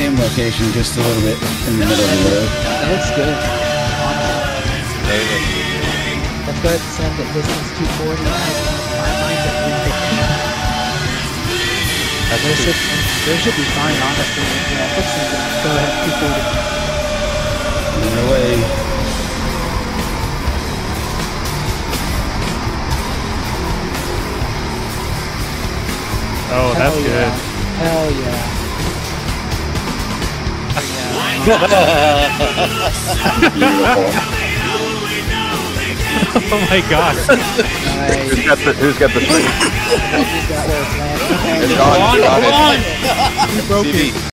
same location, just a little bit in the middle of the road. That looks good. Let's go ahead and send it distance 240. My mind's at 350. There should be fine, honestly. Yeah, let's send it. Go ahead, 240. On their way. Oh, that's good. Hell yeah. Oh my god. Nice. Who's got the Who's got their plan? It's gone. Come on, Got come it. on! He broke it. CV.